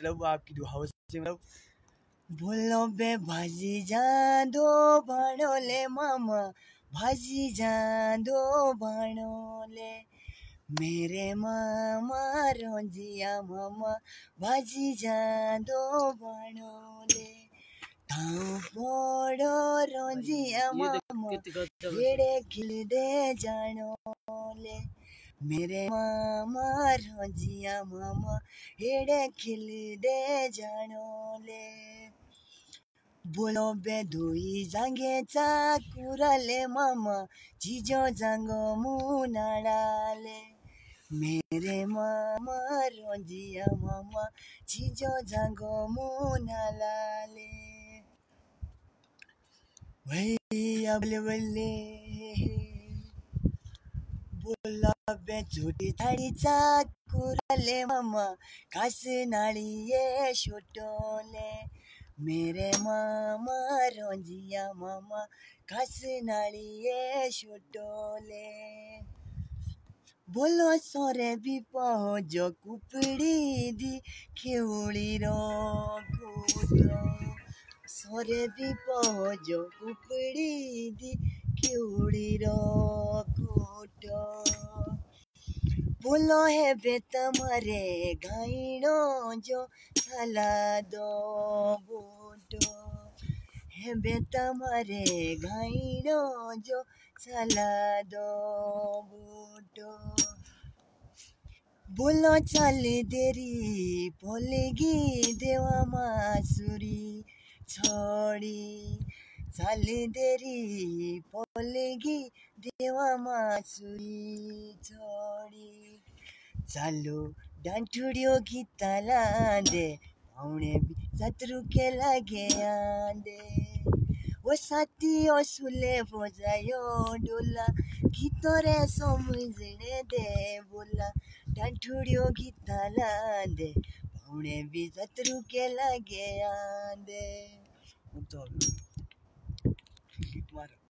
मतलब आपकी दुआओं से मतलब बोलो बे भाजी जादो भाणोले मामा भाजी जादो भाणोले मेरे मामा रोजिया मामा भाजी जादो भाणोले ताऊ बड़ो रोजिया मामा हेड़े खिलदे जानोले मेरे मामा रोजिया मामा हेड़े खिलदे जानोले बोलो बे धुई जांगेचा कुराले मामा जिजो जांगो मुनाडाले मेरे मामा रोजिया मामा जिजो जांगो मुनालाले भैया बल्ले बल्ले बोला बे छोटी थाळीचा कुराले मामा खास नाळीये शोटोले मेरे मामा रोजिया मामा खास नाळीये शोटोले बोलो सोरे भी पहुंचो कुपड़ी दी खेवड़ी रो कूटो सोरे भी पहुंचो कुपड़ी दी खेवड़ी रो कूटो बोलो है बेतमरे गाइनो जो साला दो बूटो है बेतमरे गाइनो जो साला दो बूटो बोलो चल देरी पोलेगी देवा मासुरी छोड़ी चल देरी पोलेगी देवा मासुरी छोड़ी चालो डांटुड़ियो गीता लांदे पाउणे भी शत्रु के लगे आंदे वो साथी ओ सुले बजायो डोला गीतोरे समझने दे बोला डांटुड़ियो गीता लांदे पाउणे भी शत्रु के लगे आंदे